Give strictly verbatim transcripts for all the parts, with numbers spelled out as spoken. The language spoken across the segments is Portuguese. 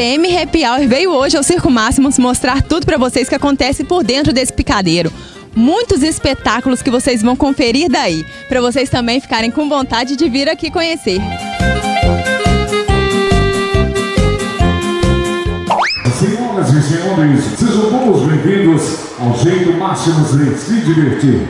M Happy Hour veio hoje ao Circo Máximos mostrar tudo para vocês que acontece por dentro desse picadeiro. Muitos espetáculos que vocês vão conferir daí, para vocês também ficarem com vontade de vir aqui conhecer. Senhoras e senhores, sejam todos bem-vindos ao Jeito Máximos de se divertir.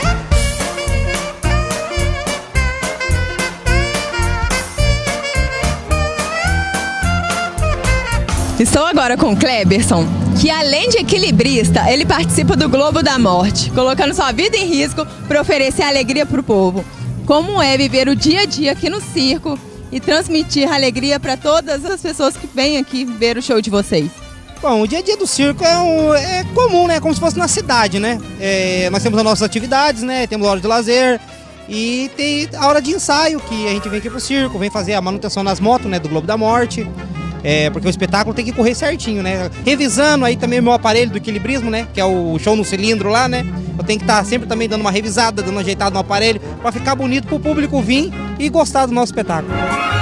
Estou agora com Kleberson, que além de equilibrista, ele participa do Globo da Morte, colocando sua vida em risco para oferecer alegria para o povo. Como é viver o dia a dia aqui no circo e transmitir alegria para todas as pessoas que vêm aqui ver o show de vocês? Bom, o dia a dia do circo é, um, é comum, né? Como se fosse na cidade, né? É, nós temos as nossas atividades, né? Temos a hora de lazer e tem a hora de ensaio, que a gente vem aqui pro circo, vem fazer a manutenção nas motos, né? Do Globo da Morte. É, porque o espetáculo tem que correr certinho, né? Revisando aí também o meu aparelho do equilibrismo, né? Que é o show no cilindro lá, né? Eu tenho que estar sempre também dando uma revisada, dando uma ajeitada no aparelho, para ficar bonito pro público vir e gostar do nosso espetáculo.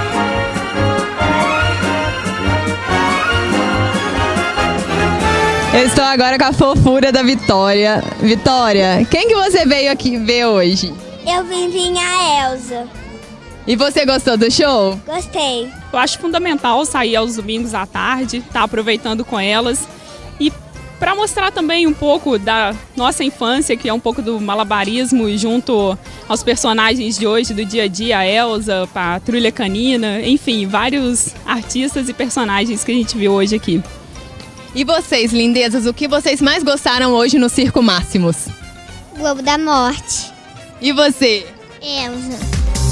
Eu estou agora com a fofura da Vitória. Vitória, quem que você veio aqui ver hoje? Eu vim vir a Elza. E você gostou do show? Gostei. Eu acho fundamental sair aos domingos à tarde, estar aproveitando com elas e para mostrar também um pouco da nossa infância, que é um pouco do malabarismo junto aos personagens de hoje, do dia a dia, a Elza, a Patrulha Canina, enfim, vários artistas e personagens que a gente viu hoje aqui. E vocês, lindezas, o que vocês mais gostaram hoje no Circo Máximos? Globo da Morte. E você? Elza.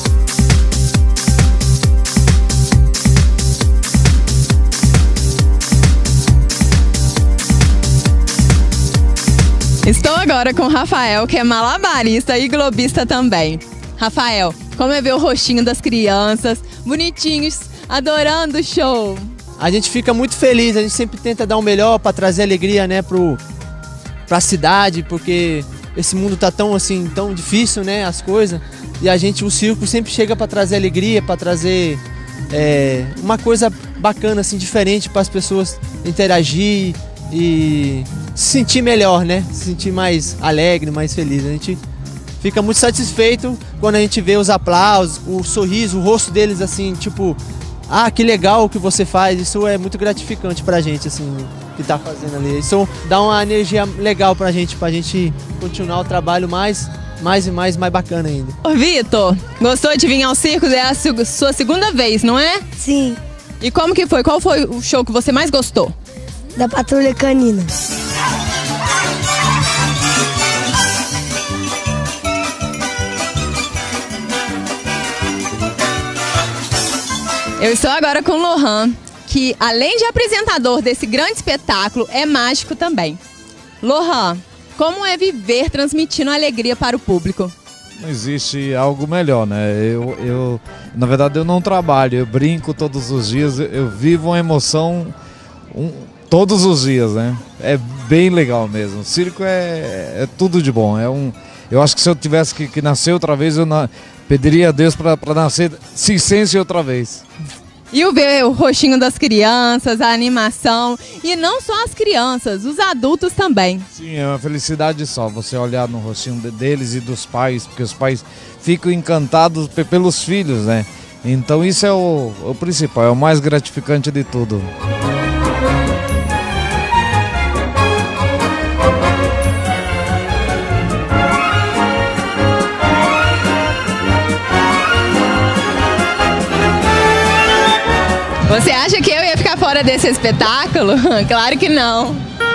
Estou agora com o Rafael, que é malabarista e globista também. Rafael, como é ver o rostinho das crianças, bonitinhos, adorando o show? A gente fica muito feliz, a gente sempre tenta dar o melhor para trazer alegria, né, pro, pra cidade, porque esse mundo tá tão assim, tão difícil, né, as coisas. E a gente, o circo sempre chega para trazer alegria, para trazer é, uma coisa bacana, assim, diferente para as pessoas interagir e se sentir melhor, né? Se sentir mais alegre, mais feliz. A gente fica muito satisfeito quando a gente vê os aplausos, o sorriso, o rosto deles assim, tipo, ah, que legal o que você faz. Isso é muito gratificante pra gente, assim, que tá fazendo ali. Isso dá uma energia legal pra gente, pra gente continuar o trabalho mais, mais e mais, mais bacana ainda. Ô Vitor, gostou de vir ao circo? É a sua segunda vez, não é? Sim. E como que foi? Qual foi o show que você mais gostou? Da Patrulha Canina. Eu estou agora com o Lohan, que além de apresentador desse grande espetáculo, é mágico também. Lohan, como é viver transmitindo alegria para o público? Não existe algo melhor, né? Eu, eu, na verdade, eu não trabalho, eu brinco todos os dias, eu, eu vivo uma emoção um, todos os dias, né? É bem legal mesmo. O circo é, é tudo de bom. É um, eu acho que se eu tivesse que, que nascer outra vez, eu na, pediria a Deus para nascer circense outra vez. E o ver o rostinho das crianças, a animação, e não só as crianças, os adultos também. Sim, é uma felicidade só você olhar no rostinho deles e dos pais, porque os pais ficam encantados pelos filhos, né? Então isso é o, o principal, é o mais gratificante de tudo. Você acha que eu ia ficar fora desse espetáculo? Claro que não.